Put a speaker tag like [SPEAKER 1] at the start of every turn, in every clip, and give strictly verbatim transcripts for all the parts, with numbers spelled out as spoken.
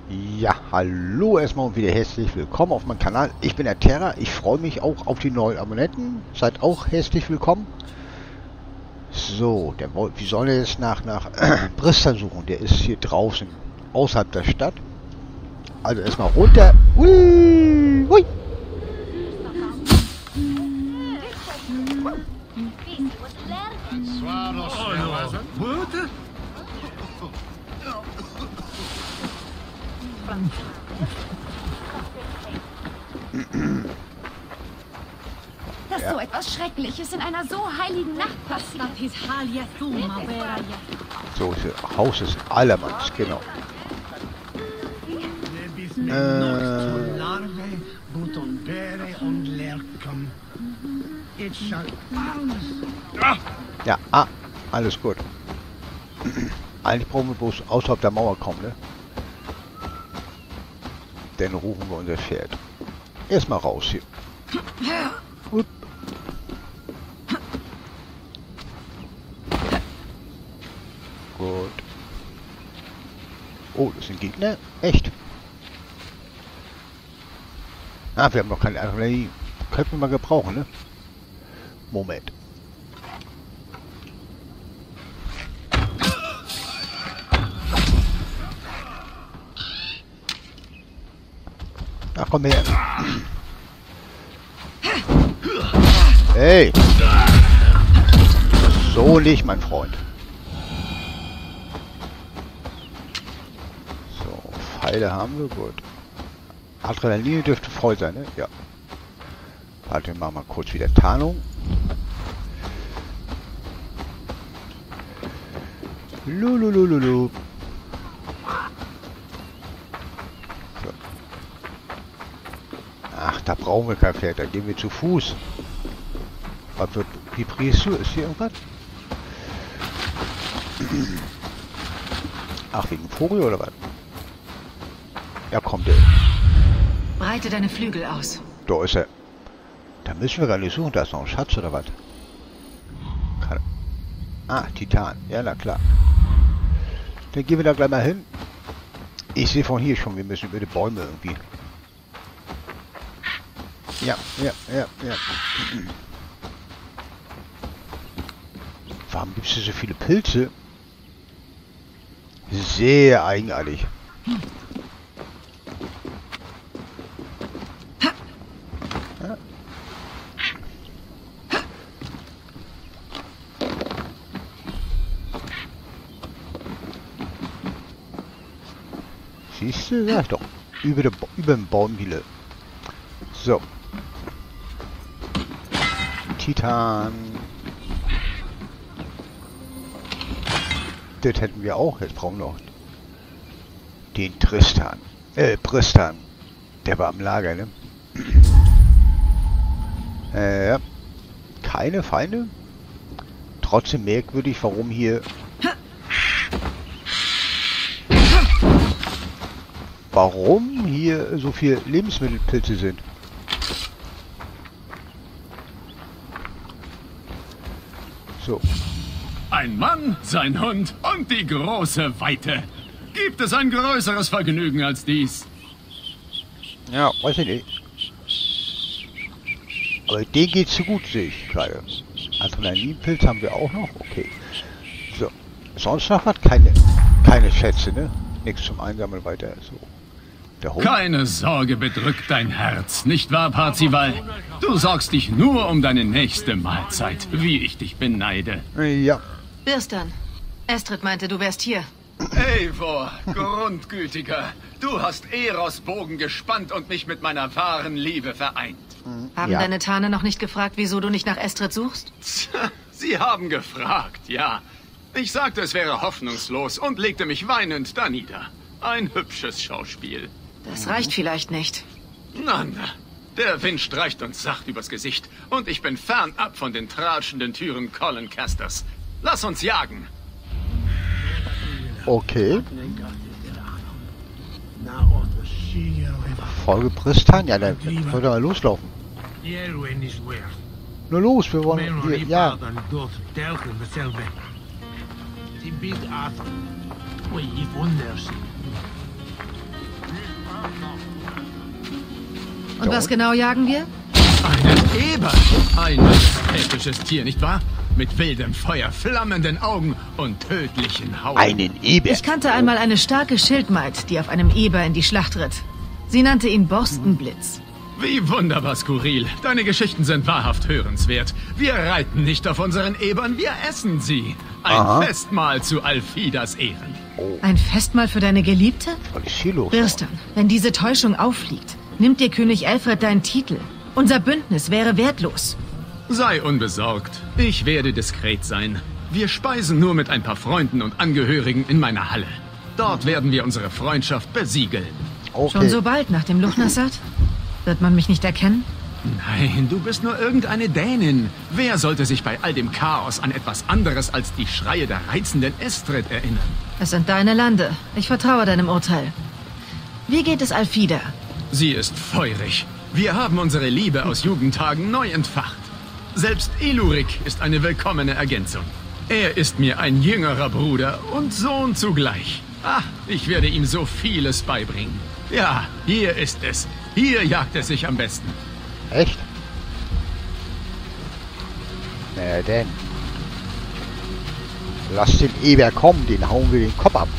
[SPEAKER 1] Ja, hallo erstmal und wieder herzlich willkommen auf meinem Kanal. Ich bin der Terra. Ich freue mich auch auf die neuen Abonnenten. Seid auch herzlich willkommen. So, der, wir sollen jetzt nach, nach äh, Bristan suchen. Der ist hier draußen, außerhalb der Stadt. Also erstmal runter. Hui, hui.
[SPEAKER 2] Dass so etwas Schreckliches in einer so heiligen Nacht passiert.
[SPEAKER 1] So, das Haus ist allermanns, genau. Äh, ja, ah, alles gut. Eigentlich brauchen wir bloß außerhalb der Mauer kommen, ne? Dann rufen wir unser Pferd. Erstmal raus hier. Gut. Gut. Oh, das sind Gegner? Echt? Ah, wir haben noch keine Artillerie. Könnten wir mal gebrauchen, ne? Moment. Ach, komm her. Hey! So nicht, mein Freund. So, Pfeile haben wir, gut. Adrenalin dürfte voll sein, ne? Ja. Warte, wir machen mal kurz wieder Tarnung. Lululululu. So. Ach, da brauchen wir kein Pferd, da gehen wir zu Fuß. Was wird vibrierst du? Ist hier irgendwas? Ach, wegen Vogel oder was? Ja, kommt der.
[SPEAKER 3] Breite deine Flügel aus.
[SPEAKER 1] Da ist er. Da müssen wir gar nicht suchen. Da ist noch ein Schatz oder was? Kann... Ah, Titan. Ja, na klar. Dann gehen wir da gleich mal hin. Ich sehe von hier schon, wir müssen über die Bäume irgendwie. Ja, ja, ja, ja. Warum gibt es hier so viele Pilze? Sehr eigenartig. Ja. Siehst du? Sag doch. Über, die, über den Baumwiele. So. Titan. Das hätten wir auch. Jetzt brauchen wir noch den Tristan. Äh, Bristan. Der war am Lager, ne? Äh, ja. Keine Feinde. Trotzdem merkwürdig, warum hier... Warum hier so viel Lebensmittelpilze sind. So.
[SPEAKER 4] Ein Mann, sein Hund und die große Weite. Gibt es ein größeres Vergnügen als dies?
[SPEAKER 1] Ja, weiß ich nicht. Aber den geht's so gut, sehe ich gerade. Adrenalinpilz haben wir auch noch. Okay. So. Sonst noch was? Keine, keine Schätze, ne? Nichts zum Einsammeln weiter. So. Der Hund.
[SPEAKER 4] Keine Sorge bedrückt dein Herz, nicht wahr, Parzival? Du sorgst dich nur um deine nächste Mahlzeit, wie ich dich beneide.
[SPEAKER 1] Ja.
[SPEAKER 3] Bristan. Estrid meinte, du wärst hier.
[SPEAKER 4] Eivor, Grundgütiger, du hast Eros Bogen gespannt und mich mit meiner wahren Liebe vereint.
[SPEAKER 3] Haben
[SPEAKER 1] Ja.
[SPEAKER 3] deine Tarne noch nicht gefragt, wieso du nicht nach Estrid suchst?
[SPEAKER 4] Sie haben gefragt, ja. Ich sagte, es wäre hoffnungslos und legte mich weinend da nieder. Ein hübsches Schauspiel.
[SPEAKER 3] Das reicht vielleicht nicht.
[SPEAKER 4] Na, na. Der Wind streicht uns sacht übers Gesicht und ich bin fernab von den tratschenden Türen Colin Casters. Lass uns jagen.
[SPEAKER 1] Okay. Folge Bristan? Ja, dann sollte mal loslaufen. Nur los, wir wollen hier, ja.
[SPEAKER 3] Und was genau jagen wir?
[SPEAKER 4] Einen Eber. Ein episches Tier, nicht wahr? Mit wildem Feuer, flammenden Augen und tödlichen Hauen.
[SPEAKER 1] Einen Eber.
[SPEAKER 3] Ich kannte einmal eine starke Schildmaid, die auf einem Eber in die Schlacht ritt. Sie nannte ihn Borstenblitz.
[SPEAKER 4] Wie wunderbar skurril. Deine Geschichten sind wahrhaft hörenswert. Wir reiten nicht auf unseren Ebern, wir essen sie. Ein
[SPEAKER 1] Aha.
[SPEAKER 4] Festmahl zu Alfidas Ehren.
[SPEAKER 3] Ein Festmahl für deine Geliebte?
[SPEAKER 1] Was ist hier los?
[SPEAKER 3] Birstan, wenn diese Täuschung auffliegt, nimmt dir König Alfred deinen Titel. Unser Bündnis wäre wertlos.
[SPEAKER 4] Sei unbesorgt. Ich werde diskret sein. Wir speisen nur mit ein paar Freunden und Angehörigen in meiner Halle. Dort werden wir unsere Freundschaft besiegeln.
[SPEAKER 1] Okay.
[SPEAKER 3] Schon so bald nach dem Luchnassad? Wird man mich nicht erkennen?
[SPEAKER 4] Nein, du bist nur irgendeine Dänin. Wer sollte sich bei all dem Chaos an etwas anderes als die Schreie der reizenden Estrid erinnern?
[SPEAKER 3] Es sind deine Lande. Ich vertraue deinem Urteil. Wie geht es Alfida?
[SPEAKER 4] Sie ist feurig. Wir haben unsere Liebe aus Jugendtagen neu entfacht. Selbst Ilurik ist eine willkommene Ergänzung. Er ist mir ein jüngerer Bruder und Sohn zugleich. Ah, ich werde ihm so vieles beibringen. Ja, hier ist es. Hier jagt es sich am besten.
[SPEAKER 1] Echt? Na denn. Lass den Eber kommen, den hauen wir den Kopf ab.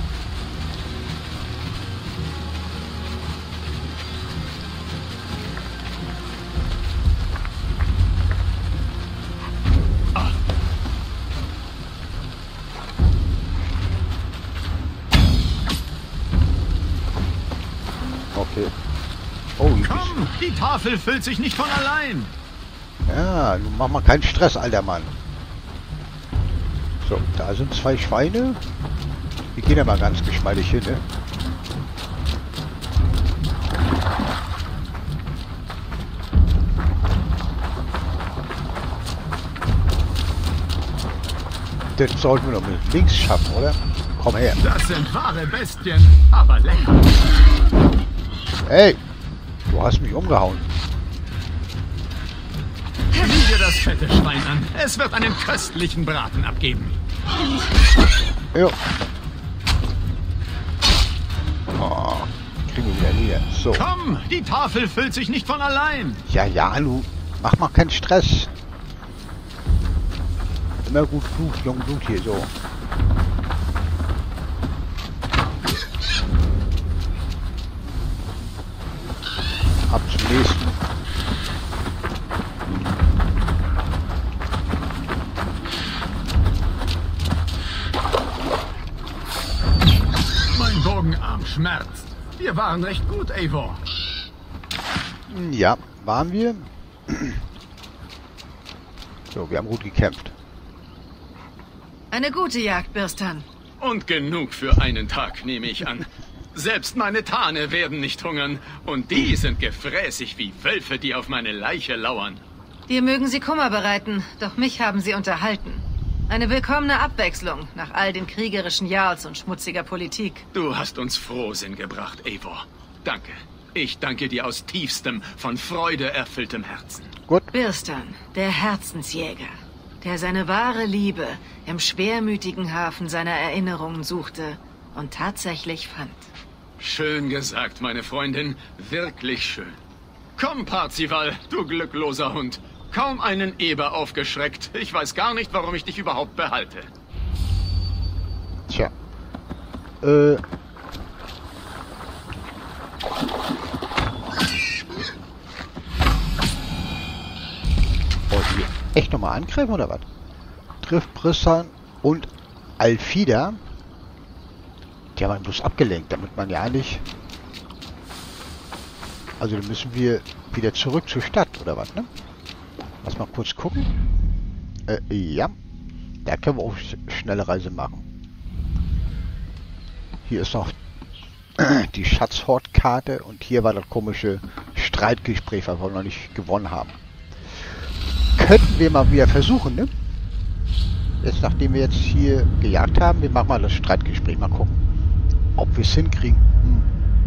[SPEAKER 1] Okay. Oh, wie bist
[SPEAKER 4] Komm, die Tafel füllt sich nicht von allein.
[SPEAKER 1] Ja, nun mach mal keinen Stress, alter Mann. So, da sind zwei Schweine. Die gehen ja mal ganz geschmeidig hin, ne? Das sollten wir noch mit links schaffen, oder? Komm her.
[SPEAKER 4] Das sind wahre Bestien, aber lecker.
[SPEAKER 1] Hey, du hast mich umgehauen.
[SPEAKER 4] Sieh dir das fette Schwein an. Es wird einen köstlichen Braten abgeben.
[SPEAKER 1] Jo. Oh, kriegen wir wieder nieder. So.
[SPEAKER 4] Komm, die Tafel füllt sich nicht von allein.
[SPEAKER 1] Ja, ja, du mach mal keinen Stress. Immer gut Blut, jung Blut hier, so. Ab zum nächsten.
[SPEAKER 4] Mein Bogenarm schmerzt. Wir waren recht gut, Eivor.
[SPEAKER 1] Ja, waren wir. So, wir haben gut gekämpft.
[SPEAKER 3] Eine gute Jagd, Birstan.
[SPEAKER 4] Und genug für einen Tag, nehme ich an. Selbst meine Tane werden nicht hungern. Und die sind gefräßig wie Wölfe, die auf meine Leiche lauern.
[SPEAKER 3] Dir mögen sie Kummer bereiten, doch mich haben sie unterhalten. Eine willkommene Abwechslung nach all den kriegerischen Jarls und schmutziger Politik.
[SPEAKER 4] Du hast uns Frohsinn gebracht, Eivor. Danke. Ich danke dir aus tiefstem, von Freude erfülltem Herzen.
[SPEAKER 1] Gut.
[SPEAKER 3] Birstan, der Herzensjäger, der seine wahre Liebe im schwermütigen Hafen seiner Erinnerungen suchte und tatsächlich fand.
[SPEAKER 4] Schön gesagt, meine Freundin. Wirklich schön. Komm, Parzival, du glückloser Hund. Kaum einen Eber aufgeschreckt. Ich weiß gar nicht, warum ich dich überhaupt behalte.
[SPEAKER 1] Tja. Äh. Wollt ihr echt nochmal angreifen oder was? Trifft Brissan und Alfida. Die haben einen bloß abgelenkt, damit man ja eigentlich... Also dann müssen wir wieder zurück zur Stadt, oder was, ne? Lass mal kurz gucken. Äh, ja. Da können wir auch sch schnelle Reise machen. Hier ist noch die Schatzhortkarte und hier war das komische Streitgespräch, was wir noch nicht gewonnen haben. Könnten wir mal wieder versuchen, ne? Jetzt, nachdem wir jetzt hier gejagt haben, wir machen mal das Streitgespräch, mal gucken, ob wir es hinkriegen. Hm.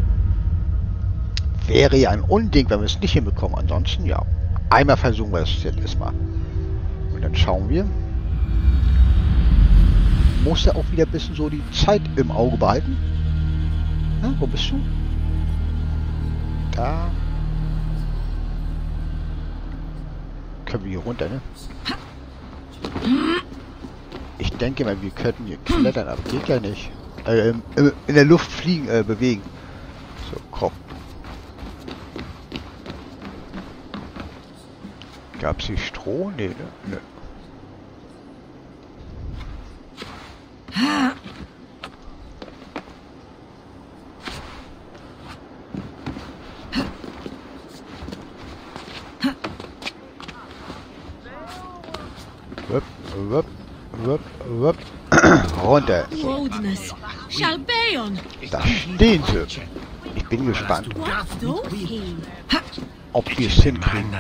[SPEAKER 1] Wäre ja ein Unding, wenn wir es nicht hinbekommen. Ansonsten, ja. Einmal versuchen wir es jetzt erstmal. Und dann schauen wir. Muss ja auch wieder ein bisschen so die Zeit im Auge behalten. Na, wo bist du? Da. können wir hier runter, ne? Ich denke mal, wir könnten hier klettern, aber geht ja nicht. Äh, in der Luft fliegen, äh, bewegen. So, komm. Gab's hier Stroh? Nee, ne? Nö. Wupp, wupp, wupp, wupp. Runter.
[SPEAKER 5] Boldness shall be on.
[SPEAKER 1] Da stehen sie. Ich bin gespannt, ob wir es hinkriegen.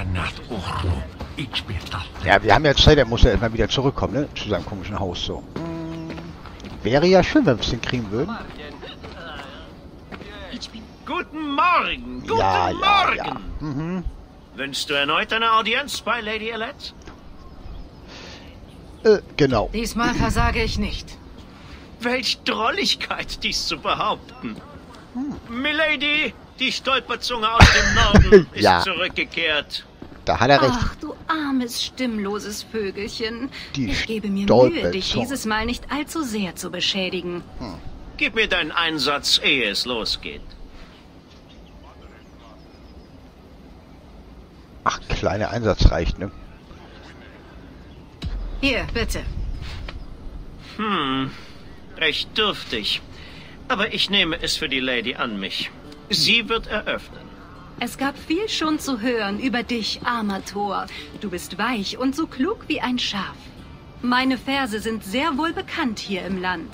[SPEAKER 1] Ja, wir haben ja Zeit, er muss ja erstmal wieder zurückkommen, ne? Zu seinem komischen Haus so. Wäre ja schön, wenn wir es hinkriegen würden.
[SPEAKER 6] Guten Morgen, guten
[SPEAKER 1] Ja, ja,
[SPEAKER 6] Morgen.
[SPEAKER 1] ja. Mhm.
[SPEAKER 6] Wünschst du erneut eine Audienz bei Lady Alette?
[SPEAKER 1] Äh, genau.
[SPEAKER 3] Diesmal versage ich nicht.
[SPEAKER 6] Welch Drolligkeit, dies zu behaupten. Milady, die Stolperzunge aus dem Norden ist
[SPEAKER 1] Ja.
[SPEAKER 6] zurückgekehrt.
[SPEAKER 1] Da hat er recht.
[SPEAKER 2] Ach, du armes, stimmloses Vögelchen.
[SPEAKER 1] Die
[SPEAKER 2] Ich gebe mir Mühe,
[SPEAKER 1] Stolperzunge.
[SPEAKER 2] dich dieses Mal nicht allzu sehr zu beschädigen.
[SPEAKER 6] Gib mir deinen Einsatz, ehe es losgeht.
[SPEAKER 1] Ach, kleiner Einsatz reicht, ne?
[SPEAKER 3] Hier, bitte.
[SPEAKER 6] Hm, recht dürftig. Aber ich nehme es für die Lady an mich. Sie wird eröffnen.
[SPEAKER 2] Es gab viel schon zu hören über dich, armer Tor. Du bist weich und so klug wie ein Schaf. Meine Verse sind sehr wohl bekannt hier im Land.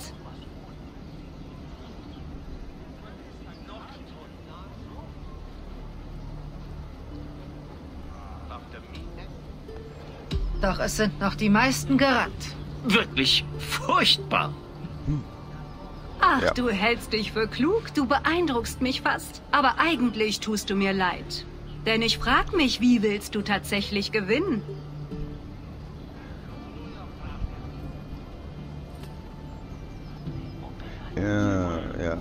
[SPEAKER 3] Doch es sind noch die meisten gerannt.
[SPEAKER 6] Wirklich furchtbar.
[SPEAKER 2] Ach,
[SPEAKER 1] Ja.
[SPEAKER 2] du hältst dich für klug, du beeindruckst mich fast. Aber eigentlich tust du mir leid. Denn ich frag mich, wie willst du tatsächlich gewinnen?
[SPEAKER 1] Ja, ja.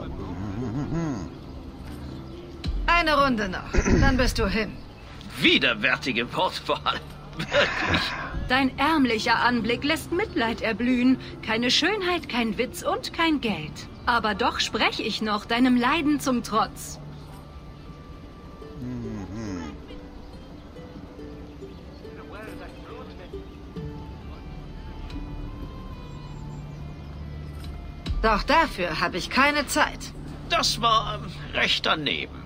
[SPEAKER 3] Eine Runde noch, dann bist du hin.
[SPEAKER 6] Widerwärtige Wortwahl. Wirklich.
[SPEAKER 2] Dein ärmlicher Anblick lässt Mitleid erblühen. Keine Schönheit, kein Witz und kein Geld. Aber doch sprech ich noch, deinem Leiden zum Trotz.
[SPEAKER 3] Doch dafür habe ich keine Zeit.
[SPEAKER 6] Das war ähm, recht daneben.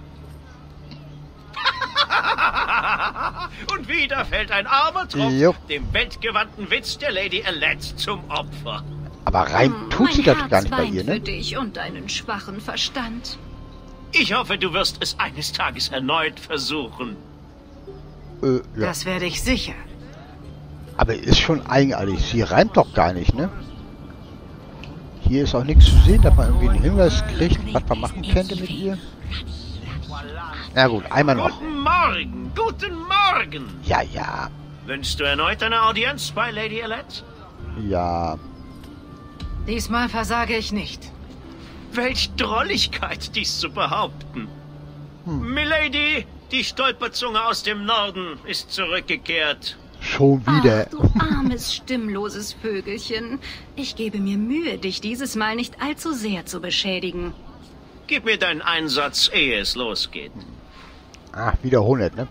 [SPEAKER 6] Und wieder fällt ein armer Tropf
[SPEAKER 1] Jo.
[SPEAKER 6] dem weltgewandten Witz der Lady Alette zum Opfer.
[SPEAKER 1] Aber rein
[SPEAKER 2] Hm,
[SPEAKER 1] tut sie
[SPEAKER 2] mein
[SPEAKER 1] das
[SPEAKER 2] Herz
[SPEAKER 1] gar nicht bei
[SPEAKER 2] weint
[SPEAKER 1] ihr,
[SPEAKER 2] für
[SPEAKER 1] ne?
[SPEAKER 2] dich und deinen schwachen Verstand.
[SPEAKER 6] Ich hoffe, du wirst es eines Tages erneut versuchen.
[SPEAKER 1] Äh, ja.
[SPEAKER 3] Das werde ich sicher.
[SPEAKER 1] Aber ist schon eigenartig. Sie reimt doch gar nicht, ne? Hier ist auch nichts zu sehen, dass man irgendwie einen Hinweis kriegt, was man machen könnte mit ihr. Na gut, einmal noch.
[SPEAKER 6] Guten Morgen, guten Morgen.
[SPEAKER 1] Ja, ja,
[SPEAKER 6] Wünschst du erneut eine Audienz bei Lady Alette?
[SPEAKER 1] ja.
[SPEAKER 3] Diesmal versage ich nicht.
[SPEAKER 6] Welch Drolligkeit, dies zu behaupten. Milady, die Stolperzunge aus dem Norden ist zurückgekehrt.
[SPEAKER 1] Schon wieder.
[SPEAKER 2] Ach, du armes, stimmloses Vögelchen. Ich gebe mir Mühe, dich dieses Mal nicht allzu sehr zu beschädigen.
[SPEAKER 6] Gib mir deinen Einsatz, ehe es losgeht.
[SPEAKER 1] Ach, wieder hundert, ne?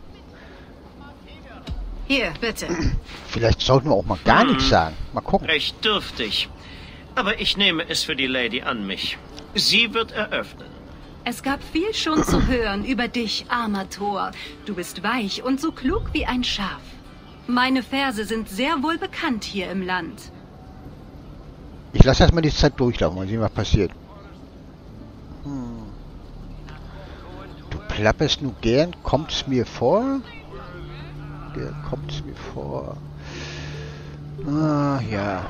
[SPEAKER 3] Hier, bitte.
[SPEAKER 1] Vielleicht sollten wir auch mal gar nichts sagen. Mal gucken.
[SPEAKER 6] Recht dürftig. Aber ich nehme es für die Lady an mich. Sie wird eröffnen.
[SPEAKER 2] Es gab viel schon zu hören über dich, armer Tor. Du bist weich und so klug wie ein Schaf. Meine Verse sind sehr wohl bekannt hier im Land.
[SPEAKER 1] Ich lasse erstmal die Zeit durchlaufen und sehen, was passiert. Hm. Du plapperst nur gern, kommt's mir vor? Der kommt's mir vor. Ah, ja.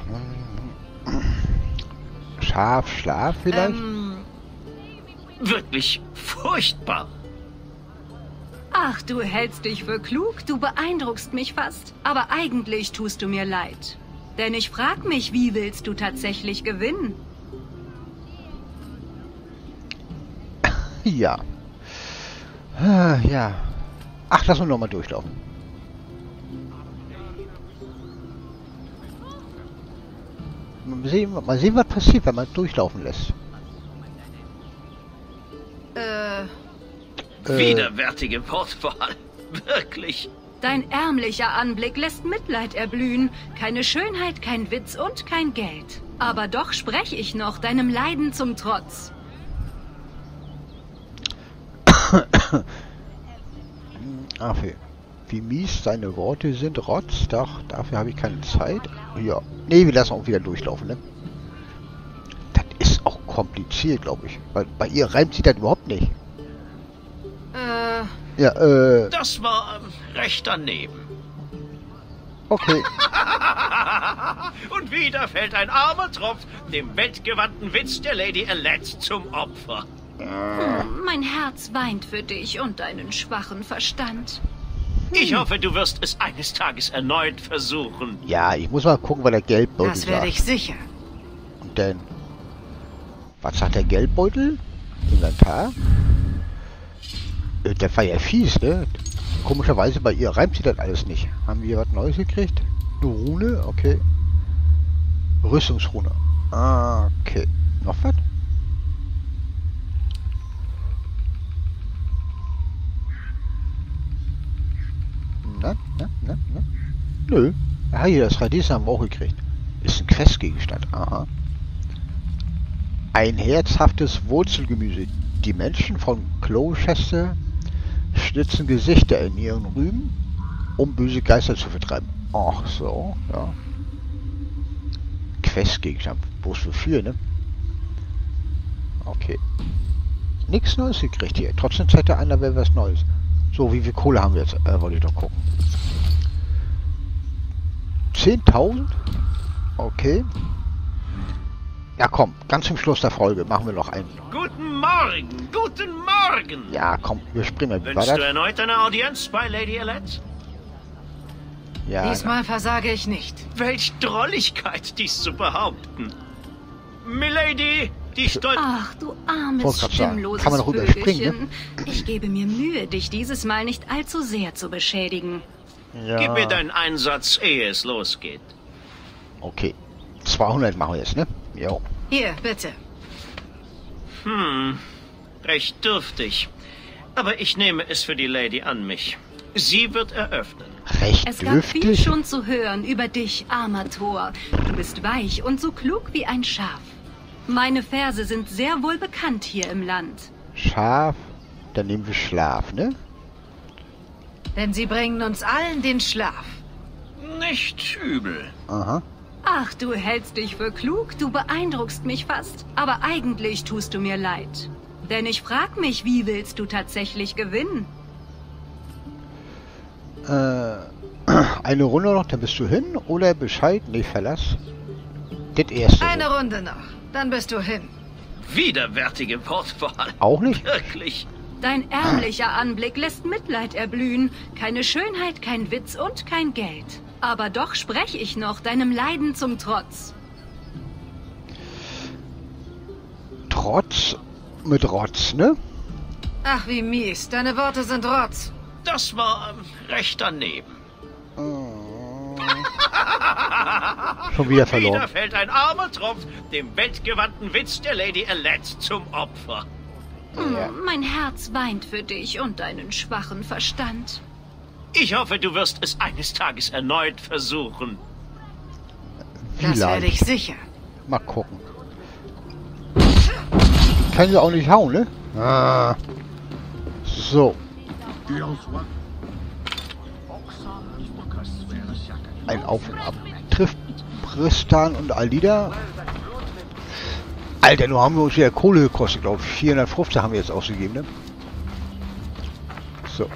[SPEAKER 1] Scharf, Schlaf vielleicht?
[SPEAKER 3] Ähm,
[SPEAKER 6] Wirklich furchtbar.
[SPEAKER 2] Ach, du hältst dich für klug, du beeindruckst mich fast. Aber eigentlich tust du mir leid. Denn ich frag mich, wie willst du tatsächlich gewinnen?
[SPEAKER 1] Ja. Ah, ja. Ach, lass uns nochmal durchlaufen. Mal sehen, mal sehen, was passiert, wenn man es durchlaufen lässt.
[SPEAKER 3] Äh,
[SPEAKER 1] Äh,
[SPEAKER 6] Widerwärtige Wortwahl. Wirklich.
[SPEAKER 2] Dein ärmlicher Anblick lässt Mitleid erblühen. Keine Schönheit, kein Witz und kein Geld. Aber doch spreche ich noch deinem Leiden zum Trotz.
[SPEAKER 1] Ach, wie, wie mies seine Worte sind, Rotz. Doch, dafür habe ich keine Zeit. Ja. Nee, wir lassen auch wieder durchlaufen, ne? Das ist auch kompliziert, glaube ich. Weil bei ihr reimt sie das überhaupt nicht.
[SPEAKER 3] äh,
[SPEAKER 1] Ja, äh,
[SPEAKER 6] Das war ähm, recht daneben.
[SPEAKER 1] okay.
[SPEAKER 6] Und wieder fällt ein armer Tropf dem weltgewandten Witz der Lady Alette zum Opfer.
[SPEAKER 2] Hm, mein Herz weint für dich und deinen schwachen Verstand.
[SPEAKER 6] Ich hoffe, du wirst es eines Tages erneut versuchen.
[SPEAKER 1] Ja, ich muss mal gucken, was der Geldbeutel
[SPEAKER 3] das werde
[SPEAKER 1] sagt.
[SPEAKER 3] ich sicher.
[SPEAKER 1] Und dann, was sagt der Geldbeutel? Inventar? Äh, der war ja fies, ne? Komischerweise bei ihr reimt sie das alles nicht. Haben wir was Neues gekriegt? Eine Rune? Okay. Rüstungsrune. Ah, okay. Noch was? Na, na, na, na. Nö. Ah, hier, das Radies haben wir auch gekriegt. Ist ein Questgegenstand. Aha. Ein herzhaftes Wurzelgemüse. Die Menschen von Gloucester schnitzen Gesichter in ihren Rüben, um böse Geister zu vertreiben. Ach so, ja. Questgegenstand. Bloß für vier, ne? Okay. Nichts Neues gekriegt hier. Trotzdem zeigt der einer, wäre was Neues. So, wie viel Kohle haben wir jetzt? Äh, wollte ich doch gucken. zehntausend? Okay. Ja, komm. Ganz zum Schluss der Folge machen wir noch einen.
[SPEAKER 6] Guten Morgen, guten Morgen.
[SPEAKER 1] Ja, komm. Wir springen. Wie war
[SPEAKER 6] Wünschst du
[SPEAKER 1] das?
[SPEAKER 6] erneut eine Audienz bei Lady Alette?
[SPEAKER 1] Ja,
[SPEAKER 3] Diesmal versage ich nicht.
[SPEAKER 6] Welch Drolligkeit, dies zu behaupten. Milady, die Stolz...
[SPEAKER 2] Ach, du armes,
[SPEAKER 1] Wollte grad sagen,
[SPEAKER 2] stimmloses
[SPEAKER 1] kann man doch überspringen,
[SPEAKER 2] Vögelchen. Ich gebe mir Mühe, dich dieses Mal nicht allzu sehr zu beschädigen.
[SPEAKER 1] ja.
[SPEAKER 6] Gib mir deinen Einsatz, ehe es losgeht.
[SPEAKER 1] Okay. zweihundert machen wir jetzt, ne? Jo.
[SPEAKER 3] Hier, bitte.
[SPEAKER 6] Hm, recht dürftig. Aber ich nehme es für die Lady an mich. Sie wird eröffnen.
[SPEAKER 1] Recht
[SPEAKER 2] Es gab viel
[SPEAKER 1] dürftig.
[SPEAKER 2] schon zu hören über dich, armer Tor. Du bist weich und so klug wie ein Schaf. Meine Verse sind sehr wohl bekannt hier im Land.
[SPEAKER 1] Scharf. Dann nehmen wir Schlaf, ne?
[SPEAKER 3] Denn sie bringen uns allen den Schlaf.
[SPEAKER 6] Nicht übel.
[SPEAKER 1] Aha.
[SPEAKER 2] Ach, du hältst dich für klug, du beeindruckst mich fast. Aber eigentlich tust du mir leid. Denn ich frag mich, wie willst du tatsächlich gewinnen?
[SPEAKER 1] Äh, eine Runde noch, dann bist du hin. Oder Bescheid, nee, Verlass. Das erste.
[SPEAKER 3] Eine Runde noch, dann bist du hin.
[SPEAKER 6] Widerwärtige Wortwahl.
[SPEAKER 1] Auch nicht?
[SPEAKER 6] Wirklich.
[SPEAKER 2] Dein ärmlicher Anblick lässt Mitleid erblühen. Keine Schönheit, kein Witz und kein Geld. Aber doch spreche ich noch deinem Leiden zum Trotz.
[SPEAKER 1] Trotz mit Rotz, ne?
[SPEAKER 3] Ach, wie mies. Deine Worte sind Rotz.
[SPEAKER 6] Das war ähm, recht daneben.
[SPEAKER 1] Schon wieder
[SPEAKER 6] Wieder
[SPEAKER 1] verloren.
[SPEAKER 6] fällt ein armer Tropf dem weltgewandten Witz der Lady Alette zum Opfer.
[SPEAKER 2] Hm,
[SPEAKER 1] Ja.
[SPEAKER 2] mein Herz weint für dich und deinen schwachen Verstand.
[SPEAKER 6] Ich hoffe, du wirst es eines Tages erneut versuchen.
[SPEAKER 3] Das werde ich
[SPEAKER 1] Vielleicht.
[SPEAKER 3] sicher.
[SPEAKER 1] Mal gucken. Kann sie auch nicht hauen, ne? Ah. So. Ein Auf und Ab. Trifft Tristan und Alida. Alter, nur haben wir uns wieder Kohle gekostet, glaube ich. vierhundertfünfzig haben wir jetzt ausgegeben, ne? So.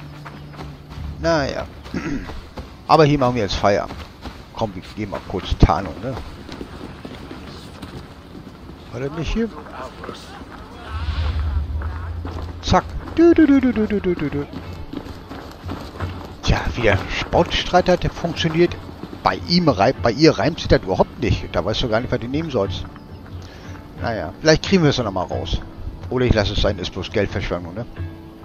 [SPEAKER 1] Naja. Aber hier machen wir jetzt Feierabend. Komm, wir geben mal kurz Tarnung, ne? War das nicht hier? Zack. Du, du, du, du, du, du, du, du. Tja, wie der Sportstreit hat, der funktioniert. Bei ihm reimt, bei ihr reimt sich das überhaupt nicht. Da weißt du gar nicht, was du nehmen sollst. Naja, vielleicht kriegen wir es dann nochmal raus. Oder ich lasse es sein, ist bloß Geldverschwendung, ne?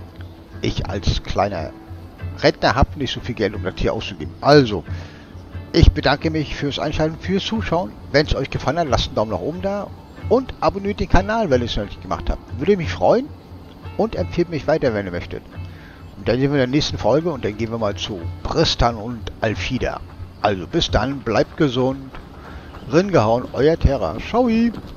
[SPEAKER 1] Ich als kleiner Rentner habe nicht so viel Geld, um das hier auszugeben. Also, Ich bedanke mich fürs Einschalten, fürs Zuschauen. Wenn es euch gefallen hat, lasst einen Daumen nach oben da und abonniert den Kanal, wenn ihr es noch nicht gemacht habt. Würde mich freuen und empfehlt mich weiter, wenn ihr möchtet. Und dann sehen wir in der nächsten Folge und dann gehen wir mal zu Bristan und Alfida. Also bis dann, bleibt gesund. Ringehauen, euer Terra. Ciao.